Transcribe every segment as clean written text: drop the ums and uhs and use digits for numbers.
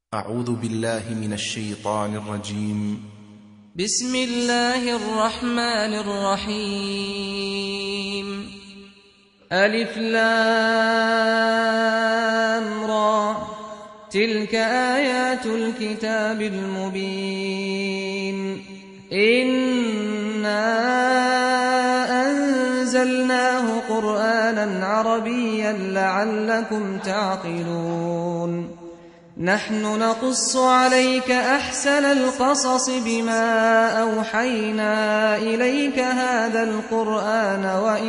أعوذ بالله من الشيطان الرجيم. بسم الله الرحمن الرحيم. ألف لام را، تلك آيات الكتاب المبين. إنا أنزلناه قرآنا عربيا لعلكم تعقلون. نحن نقص عليك أحسن القصص بما أوحينا إليك هذا القرآن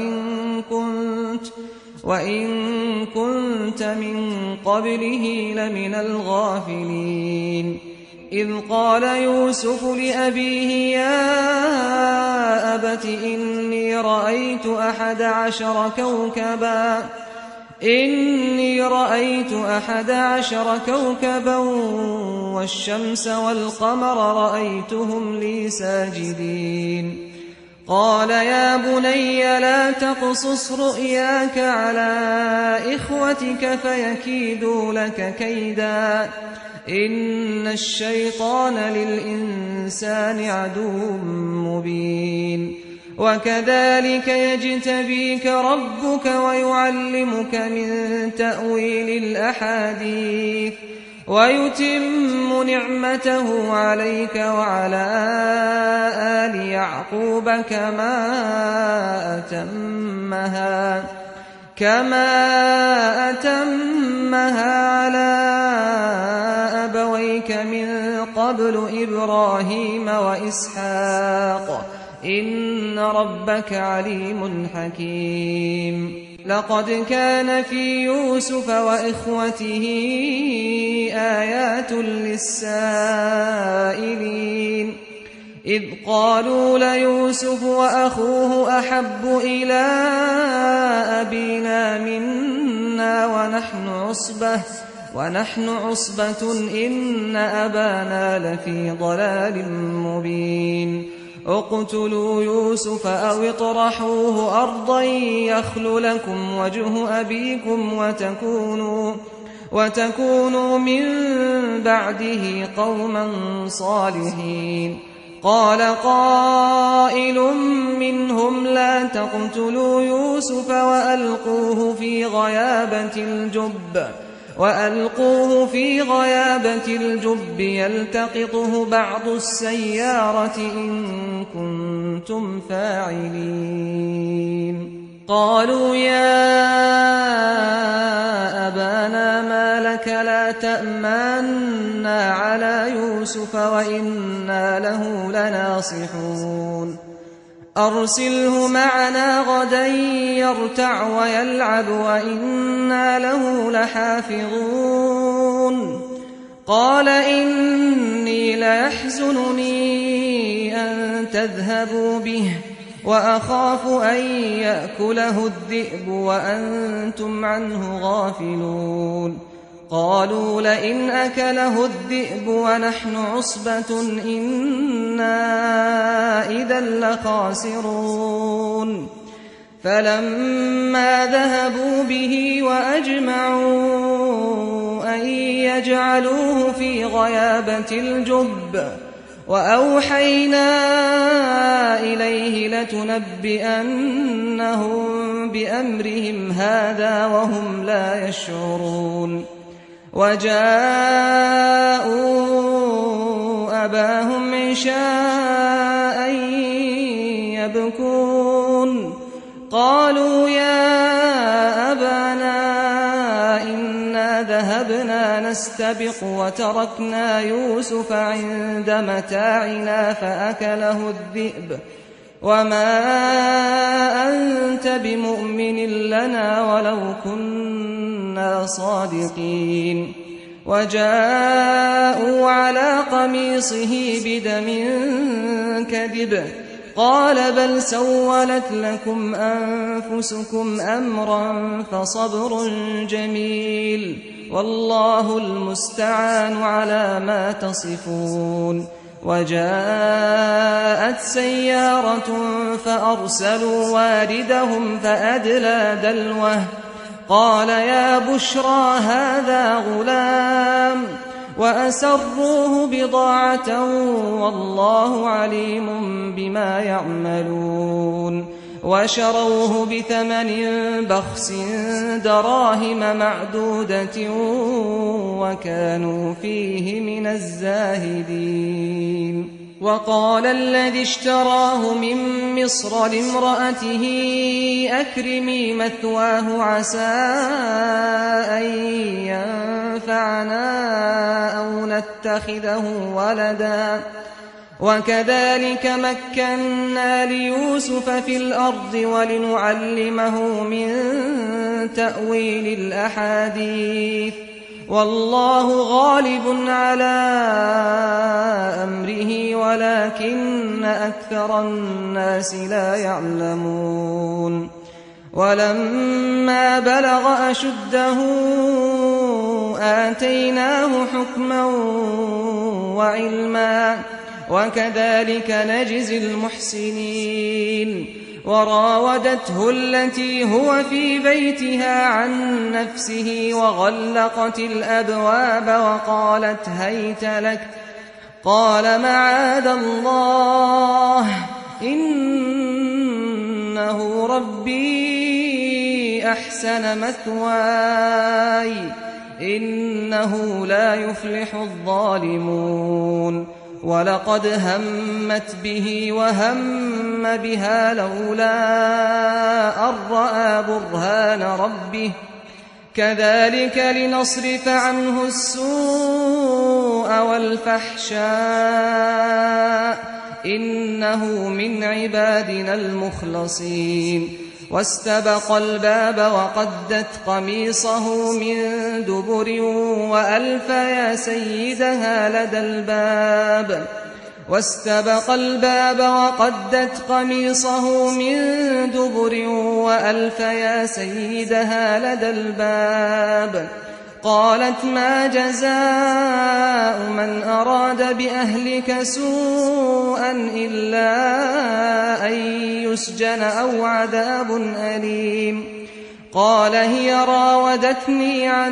وإن كنت من قبله لمن الغافلين. إذ قال يوسف لأبيه يا أبت إني رأيت 11 كوكبا والشمس والقمر رأيتهم لي ساجدين. قال يا بني لا تقصص رؤياك على إخوتك فيكيدوا لك كيدا، إن الشيطان للإنسان عدو مبين. وكذلك يجتبيك ربك ويعلمك من تأويل الأحاديث ويتم نعمته عليك وعلى آل يعقوب كما أتمها على أبويك من قبل إبراهيم وإسحاق إن ربك عليم حكيم. لقد كان في يوسف وإخوته آيات للسائلين، إذ قالوا ليوسف وأخوه أحب إلى أبينا منا ونحن عصبة إن أبانا لفي ضلال مبين. اقتلوا يوسف أو اطرحوه أرضا يخل لكم وجه أبيكم وتكونوا من بعده قوما صالحين. قال قائل منهم لا تقتلوا يوسف وألقوه في غيابة الجب يلتقطه بعض السيارة إن كنتم فاعلين. قالوا يا أبانا ما لك لا تأمنا على يوسف وإنا له لناصحون. أرسله معنا غدا يرتع ويلعب وإنا له لحافظون. قال إني ليحزنني أن تذهبوا به وأخاف أن يأكله الذئب وأنتم عنه غافلون. قالوا لئن أكله الذئب ونحن عصبة إنا إذا لخاسرون. فلما ذهبوا به وأجمعوا أن يجعلوه في غيابة الجب وأوحينا إليه لتنبئنهم بأمرهم هذا وهم لا يشعرون. وجاءوا أباهم عشاء يبكون. قالوا يا أبانا إنا ذهبنا نستبق وتركنا يوسف عند متاعنا فأكله الذئب وما أنت بمؤمن لنا ولو كنا صادقين. وجاءوا على قميصه بدم كذب قال بل سولت لكم أنفسكم أمرا فصبر جميل والله المستعان على ما تصفون. وجاءت سيارة فأرسلوا واردهم فأدلى دلوه قال يا بشرى هذا غلام وأسروه بضاعة والله عليم بما يعملون وشروه بثمن بخس دراهم معدودة وكانوا فيه من الزاهدين وقال الذي اشتراه من مصر لامرأته أكرمي مثواه عسى أن ينفعنا أو نتخذه ولدا وكذلك مكنا ليوسف في الأرض ولنعلمه من تأويل الأحاديث والله غالب على أمره ولكن أكثر الناس لا يعلمون ولما بلغ أشده آتيناه حكما وعلما وكذلك نجزي المحسنين وراودته التي هو في بيتها عن نفسه وغلقت الأبواب وقالت هيت لك قال معاذ الله إنه ربي أحسن مثواي إنه لا يفلح الظالمون ولقد همت به وهم بها لولا أن رأى برهان ربه كذلك لنصرف عنه السوء والفحشاء إنه من عبادنا المخلصين واستبق الباب وقدت قميصه من دبر وألف يا سيدها لدى الباب واستبق الباب وقدت قميصه من دبر وألف يا سيدها لدى الباب قالت ما جزاء من أراد بأهلك سوءا إلا أن يسجن أو عذاب أليم قال هي راودتني عن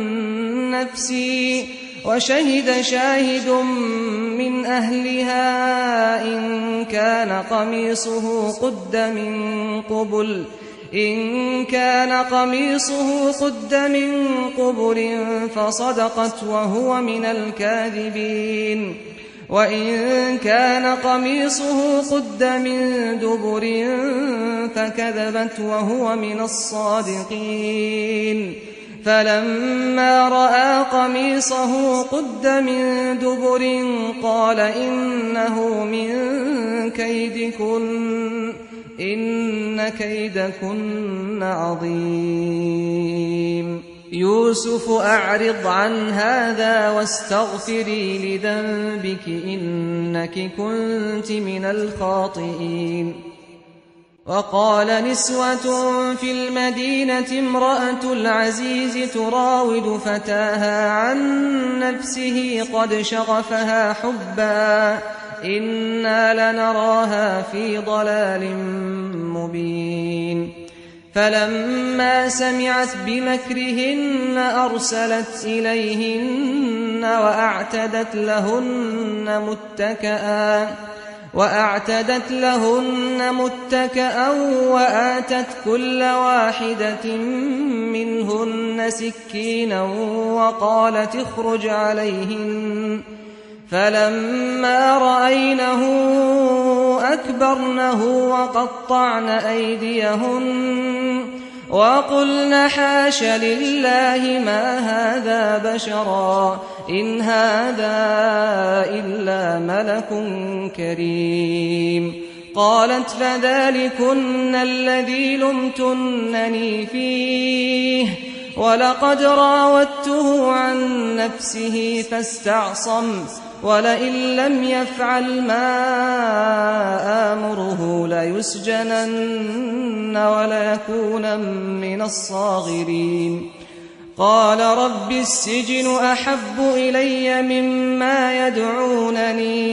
نفسي وشهد شاهد من أهلها إن كان قميصه قد من قبل فصدقت وهو من الكاذبين وإن كان قميصه قد من دبر فكذبت وهو من الصادقين فلما رأى قميصه قد من دبر قال إنه من كيدكن إن كيدكن عظيم يوسف أعرض عن هذا واستغفري لذنبك إنك كنت من الخاطئين وقال نسوة في المدينة امرأة العزيز تراود فتاها عن نفسه قد شغفها حبا إنا لنراها في ضلال مبين فلما سمعت بمكرهن أرسلت إليهن وأعتدت لهن متكئا وآتت كل واحدة منهن سكينا وقالت اخرج عليهن فلما رأينه أكبرنه وقطعن أيديهن وقلن حاش لله ما هذا بشرا إن هذا إلا ملك كريم قالت فذلكن الذي لمتنني فيه ولقد راودته عن نفسه فاستعصم ولئن لم يفعل ما آمره ليسجنن وليكون من الصاغرين قال رب السجن أحب إلي مما يدعونني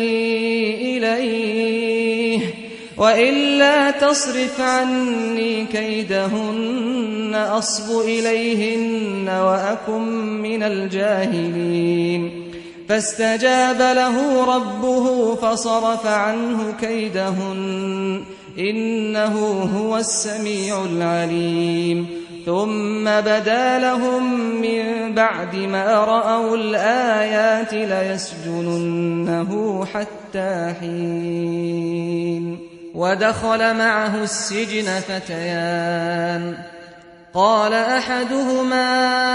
إليه وإلا تصرف عني كيدهن أصب إليهن وأكن من الجاهلين فاستجاب له ربه فصرف عنه كيدهن إنه هو السميع العليم ثم بدا لهم من بعد ما رأوا الآيات ليسجننه حتى حين ودخل معه السجن فتيان قال أحدهما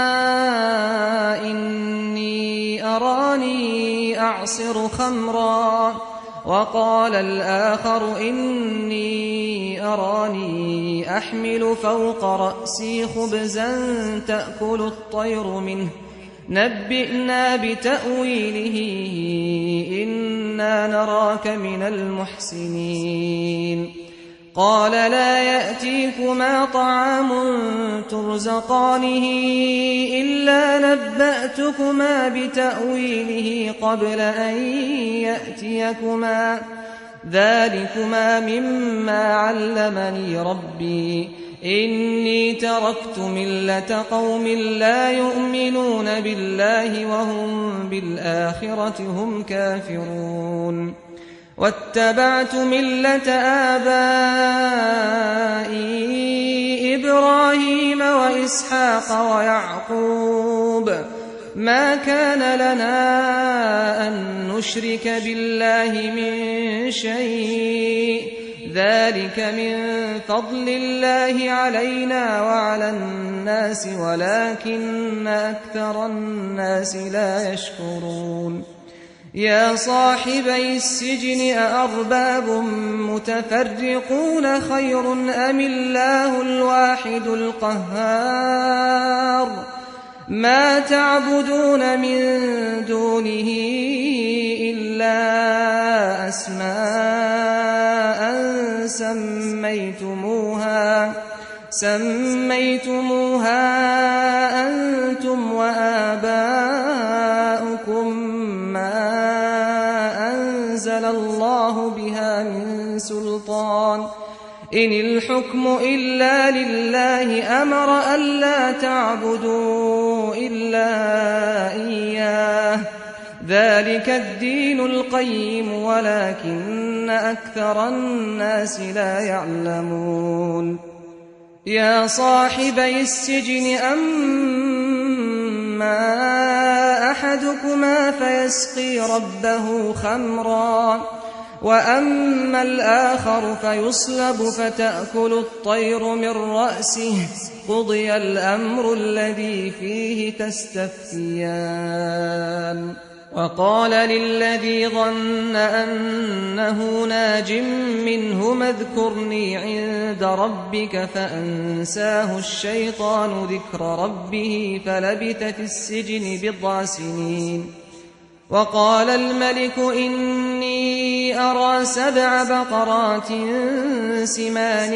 إني أراني أعصر خمرا وقال الآخر إني أراني أحمل فوق رأسي خبزا تأكل الطير منه نبئنا بتأويله إنا نراك من المحسنين قال لا يأتيكما طعام ترزقانه إلا نبأتكما بتأويله قبل أن يأتيكما ذلكما مما علمني ربي إني تركت ملة قوم لا يؤمنون بالله وهم بالآخرة هم كافرون واتبعت ملة آبائي إبراهيم وإسحاق ويعقوب ما كان لنا أن نشرك بالله من شيء ذلك من فضل الله علينا وعلى الناس ولكن أكثر الناس لا يشكرون يا صاحبي السجن أأرباب متفرقون خير أم الله الواحد القهار ما تعبدون من دونه إلا أسماء سميتموها أنتم وآباؤكم ما أنزل الله بها من سلطان إن الحكم إلا لله أمر ألا تعبدوا إلا إياه ذلك الدين القيم ولكن أكثر الناس لا يعلمون يا صاحبي السجن أما أحدكما فيسقي ربه خمرا وأما الآخر فيصلب فتأكل الطير من رأسه قضي الأمر الذي فيه تستفتيان وقال للذي ظن أنه ناج منهما اذكرني عند ربك فأنساه الشيطان ذكر ربه فلبث في السجن 9 سنين وقال الملك إني أرى 7 بقرات سمان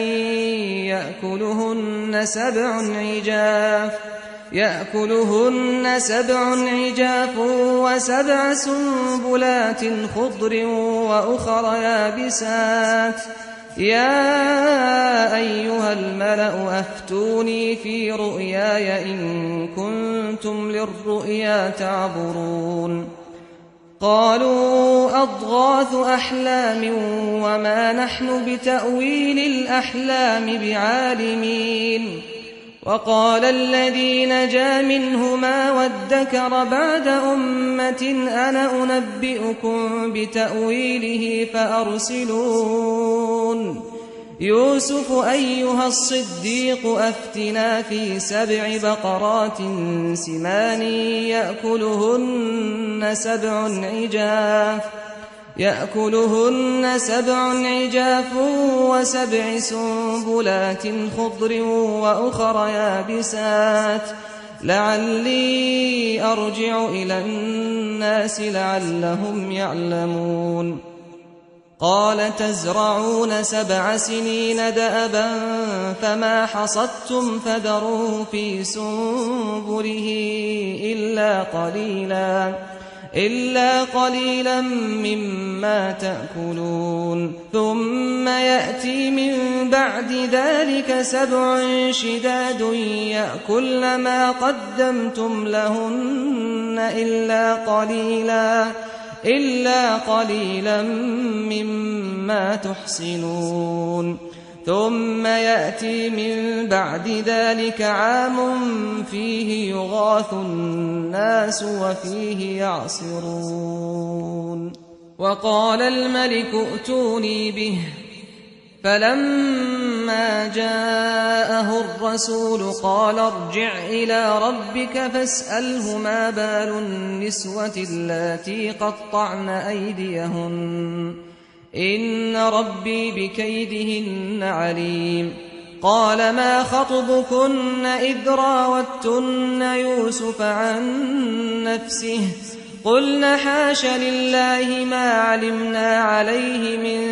يأكلهن 7 عجاف و7 سنبلات خضر وأخر يابسات يا أيها الملأ أفتوني في رؤياي إن كنتم للرؤيا تعبرون قالوا أضغاث أحلام وما نحن بتأويل الأحلام بعالمين وقال الذي نجا منهما وادكر بعد أمة أنا أنبئكم بتأويله فأرسلون يوسف أيها الصديق أفتنا في 7 بقرات سمان يأكلهن 7 عجاف و7 سنبلات خضر وأخر يابسات لعلي أرجع إلى الناس لعلهم يعلمون قال تزرعون 7 سنين دأبا فما حصدتم فذروه في سنبله إلا قليلا إلا قليلا مما تأكلون ثم يأتي من بعد ذلك 7 شداد يأكلن ما قدمتم لهن إلا قليلا مما تحصنون ثم يأتي من بعد ذلك عام فيه يغاث الناس وفيه يعصرون وقال الملك ائتوني به فلما جاءه الرسول قال ارجع إلى ربك فاسأله ما بال النسوة اللاتي قطعن أيديهن إن ربي بكيدهن عليم قال ما خطبكن إذ راوتن يوسف عن نفسه قلن حاش لله ما علمنا عليه من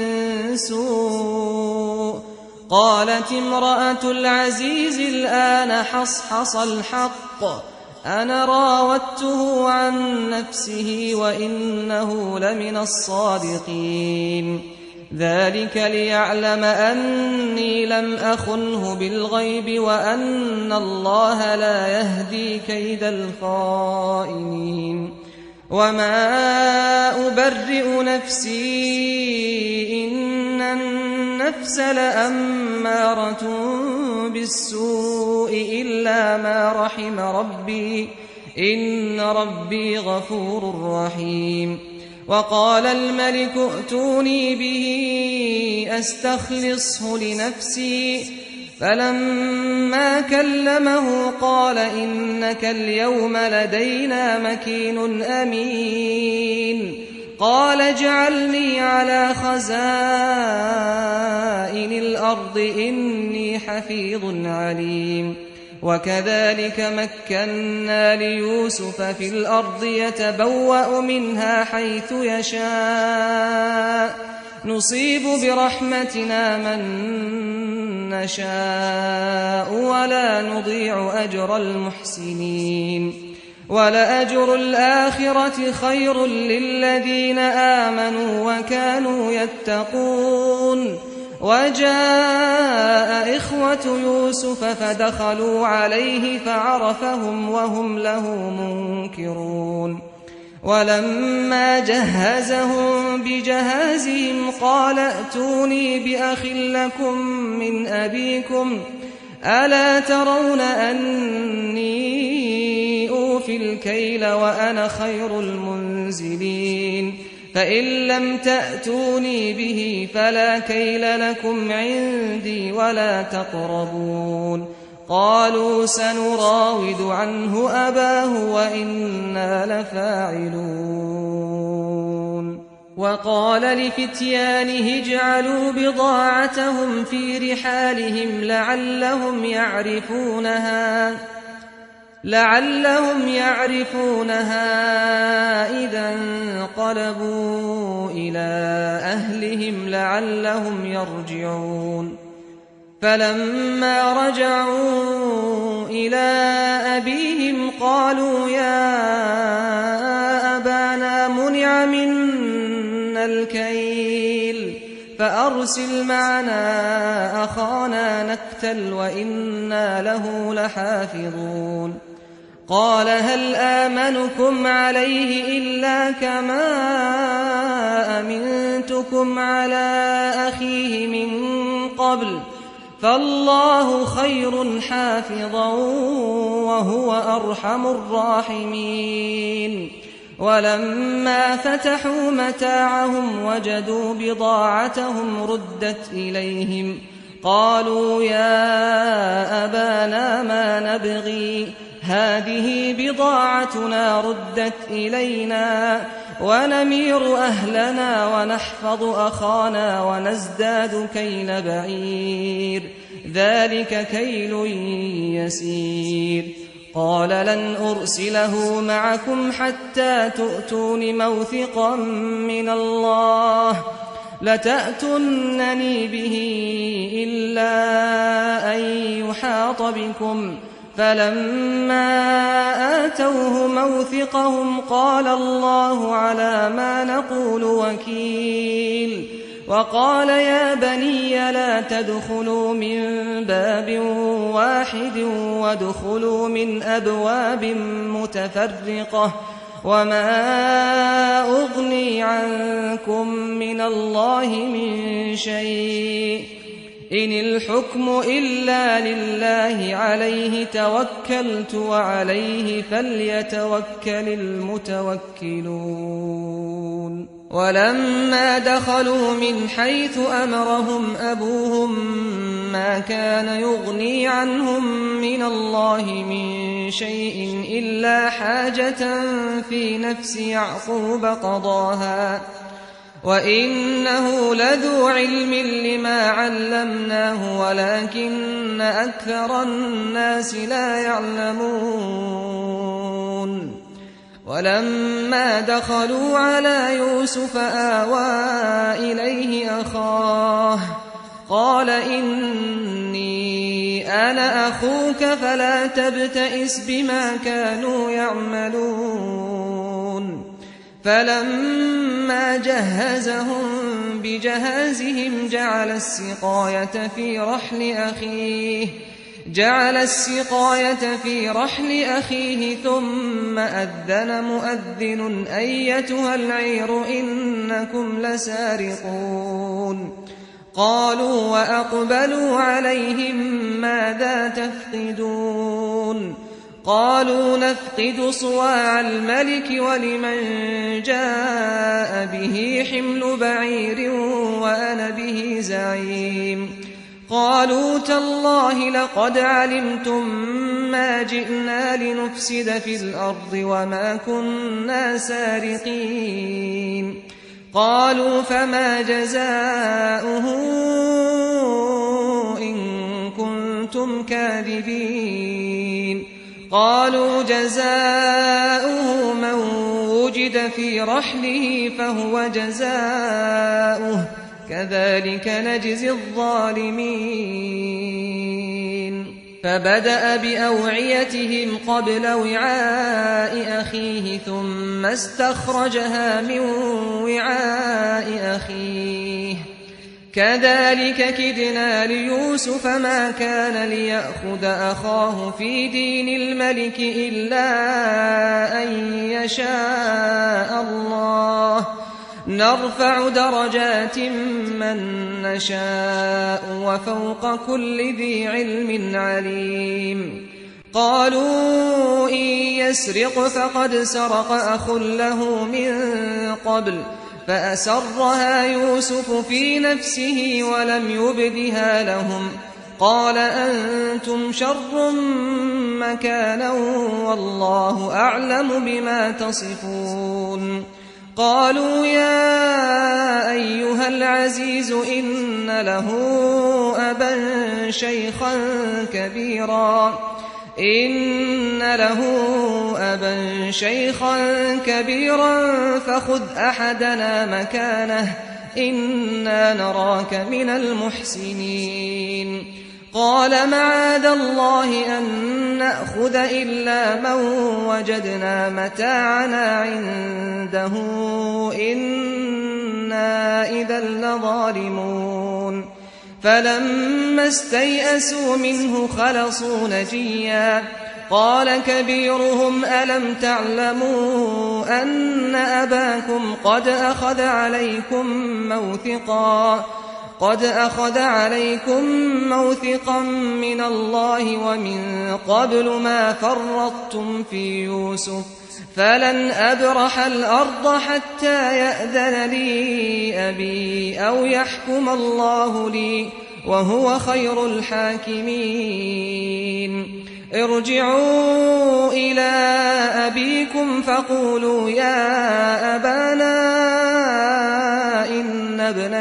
سوء قالت امرأة العزيز الآن حصحص الحق أنا راودته عن نفسه وإنه لمن الصادقين ذلك ليعلم أني لم أخنه بالغيب وأن الله لا يهدي كيد الخائنين وما أبرئ نفسي إن النفس لأمارة بالسوء إلا ما رحم ربي إن ربي غفور رحيم وقال الملك ائتوني به أستخلصه لنفسي فلما كلمه قال إنك اليوم لدينا مكين أمين قال اجعلني على خزائن الأرض إني حفيظ عليم وكذلك مكنا ليوسف في الأرض يتبوأ منها حيث يشاء نصيب برحمتنا من نشاء ولا نضيع أجر المحسنين ولأجر الآخرة خير للذين آمنوا وكانوا يتقون وجاء إخوة يوسف فدخلوا عليه فعرفهم وهم له منكرون ولما جهزهم بجهازهم قال ائتوني بأخ لكم من أبيكم ألا ترون أني أوفي الكيل وأنا خير المنزلين فإن لم تأتوني به فلا كيل لكم عندي ولا تقربون قالوا سنراود عنه أباه وإنا لفاعلون وقال لفتيانه اجعلوا بضاعتهم في رحالهم لعلهم يعرفونها إذا انقلبوا إلى أهلهم لعلهم يرجعون فلما رجعوا إلى أبيهم قالوا يا أبانا منع منا الكيل فأرسل معنا أخانا نكتل وإنا له لحافظون قال هل آمنكم عليه إلا كما أمنتكم على أخيه من قبل فالله خير حافظا وهو أرحم الراحمين ولما فتحوا متاعهم وجدوا بضاعتهم ردت إليهم قالوا يا أبانا ما نبغي هذه بضاعتنا ردت إلينا ونمير أهلنا ونحفظ أخانا ونزداد كيل بعير ذلك كيل يسير قال لن أرسله معكم حتى تؤتون موثقا من الله لتأتونني به إلا أن يحاط بكم فلما آتوه موثقهم قال الله على ما نقول وكيل وقال يا بني لا تدخلوا من باب واحد وادخلوا من أبواب متفرقة وما أغني عنكم من الله من شيء إن الحكم إلا لله عليه توكلت وعليه فليتوكل المتوكلون ولما دخلوا من حيث أمرهم أبوهم ما كان يغني عنهم من الله من شيء إلا حاجة في نفس يعقوب قضاها وإنه لذو علم لما علمناه ولكن أكثر الناس لا يعلمون ولما دخلوا على يوسف آوى إليه أخاه قال إني أنا أخوك فلا تبتئس بما كانوا يعملون فلما جهزهم بجهازهم جعل السقاية في رحل أخيه ثم أذن مؤذن أيتها العير إنكم لسارقون قالوا وأقبلوا عليهم ماذا تفقدون قالوا نفقد صواع الملك ولمن جاء به حمل بعير وأنا به زعيم قالوا تالله لقد علمتم ما جئنا لنفسد في الأرض وما كنا سارقين قالوا فما جزاؤه إن كنتم كاذبين قالوا جزاؤه من وجد في رحله فهو جزاؤه كذلك نجزي الظالمين فبدأ بأوعيتهم قبل وعاء أخيه ثم استخرجها من وعاء أخيه كذلك كدنا ليوسف ما كان ليأخذ أخاه في دين الملك إلا أن يشاء الله نرفع درجات من نشاء وفوق كل ذي علم عليم قالوا إن يسرق فقد سرق أخ له من قبل فأسرها يوسف في نفسه ولم يبدها لهم قال أنتم شر مكانا والله أعلم بما تصفون قالوا يا أيها العزيز إن له أبا شيخا كبيرا فخذ أحدنا مكانه إنا نراك من المحسنين قال معاذ الله أن نأخذ إلا من وجدنا متاعنا عنده إنا إذا لظالمون فلما استيئسوا منه خلصوا نجيا قال كبيرهم ألم تعلموا أن أباكم قد أخذ عليكم موثقا من الله ومن قبل ما فرطتم في يوسف فلن أبرح الأرض حتى يأذن لي أبي أو يحكم الله لي وهو خير الحاكمين ارجعوا إلى أبيكم فقولوا يا أبانا إن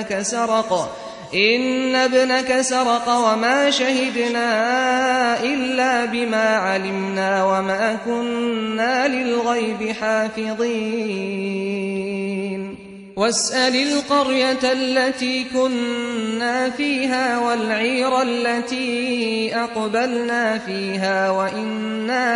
ابنك سرق وما شهدنا إلا بما علمنا وما كنا للغيب حافظين واسأل القرية التي كنا فيها والعير التي أقبلنا فيها وإنا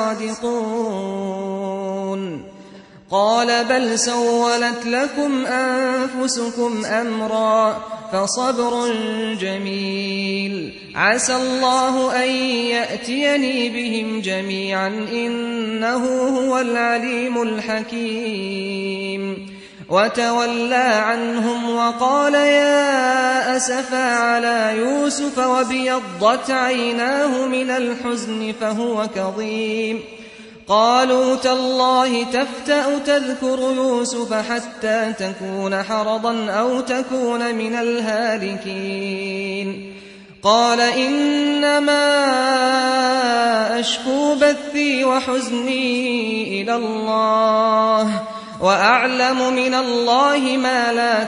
لصادقون قال بل سولت لكم أنفسكم أمرا فصبر جميل عسى الله أن يأتيني بهم جميعا إنه هو العليم الحكيم وتولى عنهم وقال يا أسفا على يوسف وابيضت عيناه من الحزن فهو كظيم قالوا تالله تفتأ تذكر يوسف حتى تكون حرضا أو تكون من الهالكين قال إنما أشكو بثي وحزني إلى الله وأعلم من الله ما لا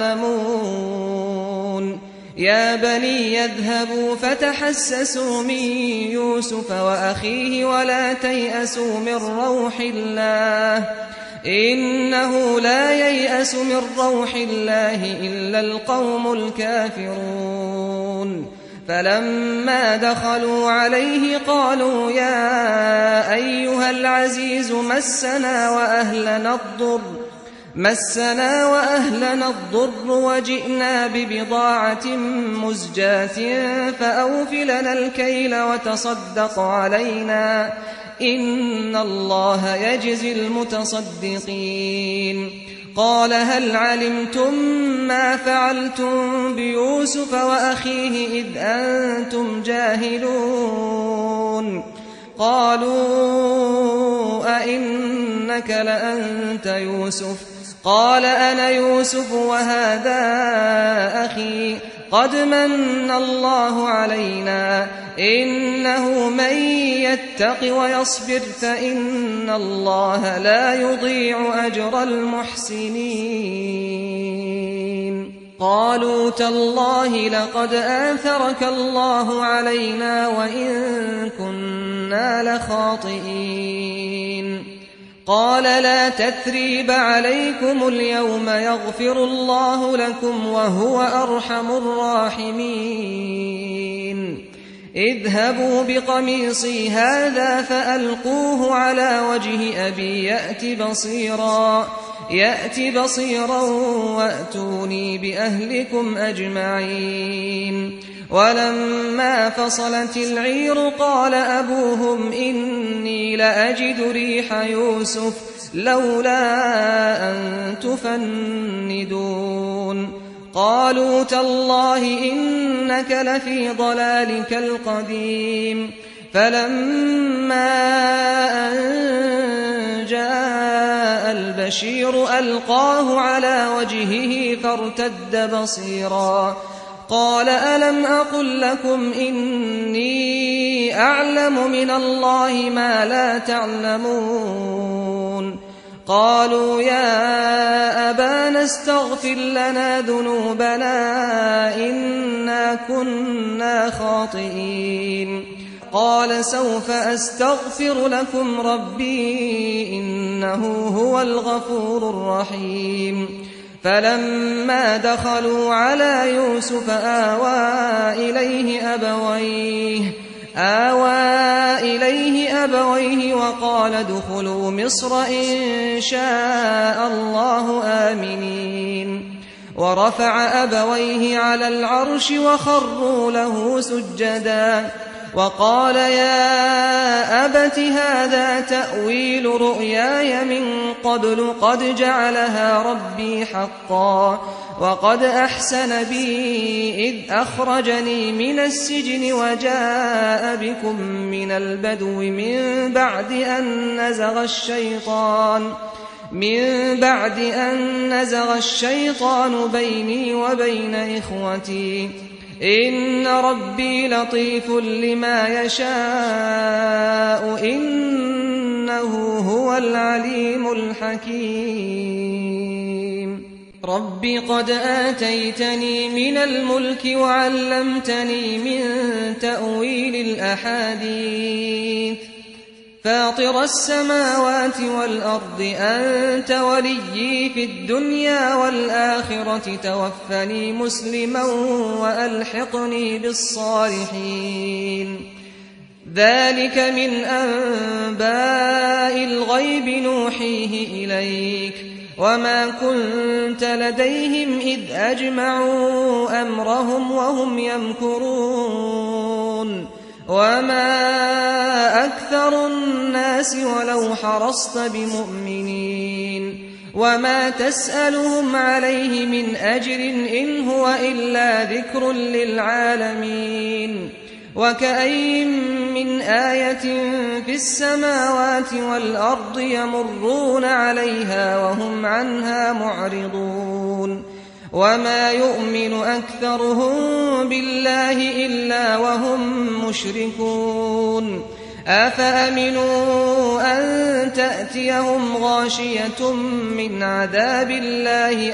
تعلمون يا بني يذهبوا فتحسسوا من يوسف وأخيه ولا تيأسوا من روح الله إنه لا ييأس من روح الله إلا القوم الكافرون فلما دخلوا عليه قالوا يا أيها العزيز مسنا وأهلنا الضر وجئنا ببضاعة مزجاة فأوف لنا الكيل وتصدق علينا إن الله يجزي المتصدقين قال هل علمتم ما فعلتم بيوسف وأخيه إذ أنتم جاهلون قالوا أئنك لأنت يوسف قال أنا يوسف وهذا أخي قد من الله علينا إنه من يتق ويصبر فإن الله لا يضيع أجر المحسنين قالوا تالله لقد آثرك الله علينا وإن كنا لخاطئين قال لا تثريب عليكم اليوم يغفر الله لكم وهو أرحم الراحمين اذهبوا بقميصي هذا فألقوه على وجه أبي يأت بصيرا وأتوني بأهلكم أجمعين ولما فصلت العير قال أبوهم إني لأجد ريح يوسف لولا أن تفندون قالوا تالله إنك لفي ضلالك القديم فلما أن جاء البشير ألقاه على وجهه فارتد بصيرا قال ألم أقل لكم إني أعلم من الله ما لا تعلمون قالوا يا أبانا استغفر لنا ذنوبنا إنا كنا خاطئين قال سوف أستغفر لكم ربي إنه هو الغفور الرحيم فلما دخلوا على يوسف آوى إليه أبويه وقال ادخلوا مصر إن شاء الله آمنين ورفع أبويه على العرش وخروا له سجدا وقال يا أبت هذا تأويل رؤياي من قبل قد جعلها ربي حقا وقد أحسن بي إذ أخرجني من السجن وجاء بكم من البدو من بعد أن نزغ الشيطان بيني وبين إخوتي إن ربي لطيف لما يشاء إنه هو العليم الحكيم رب قد آتيتني من الملك وعلمتني من تأويل الأحاديث فاطر السماوات والأرض أنت وليي في الدنيا والآخرة توفني مسلما وألحقني بالصالحين ذلك من أنباء الغيب نوحيه إليك وما كنت لديهم إذ أجمعوا أمرهم وهم يمكرون وما أكثر الناس ولو حرصت بمؤمنين وما تسألهم عليه من أجر إن هو إلا ذكر للعالمين وكأي من آية في السماوات والأرض يمرون عليها وهم عنها معرضون وما يؤمن أكثرهم بالله إلا وهم مشركون أفأمنوا أن تأتيهم غاشية من عذاب الله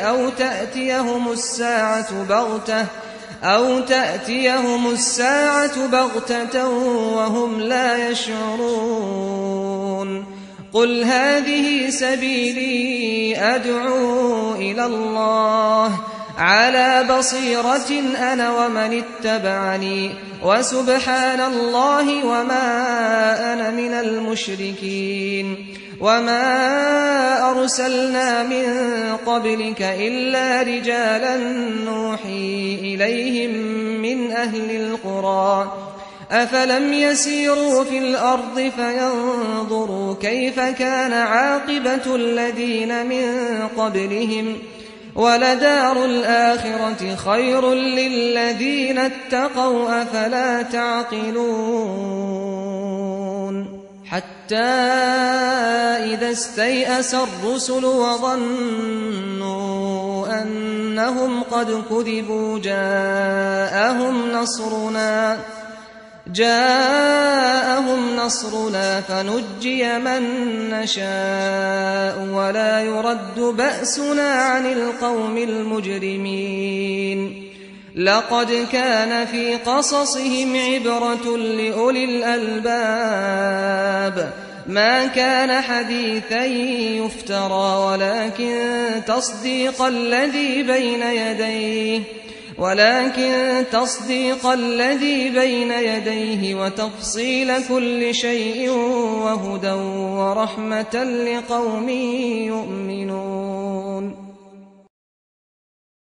أو تأتيهم الساعة بغتة وهم لا يشعرون قل هذه سبيلي أدعو إلى الله على بصيرة أنا ومن اتبعني وسبحان الله وما أنا من المشركين وما أرسلنا من قبلك إلا رجالا نوحي إليهم من أهل القرى أفلم يسيروا في الأرض فينظروا كيف كان عاقبة الذين من قبلهم ولدار الآخرة خير للذين اتقوا أفلا تعقلون حتى إذا استيأس الرسل وظنوا أنهم قد كذبوا جاءهم نصرنا فنجي من نشاء ولا يرد بأسنا عن القوم المجرمين لقد كان في قصصهم عبرة لأولي الألباب ما كان حديثا يفترى ولكن تصديق الذي بين يديه وتفصيل كل شيء وهدى ورحمة لقوم يؤمنون